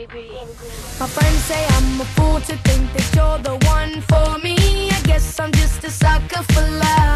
My friends say I'm a fool to think that you're the one for me. I guess I'm just a sucker for love.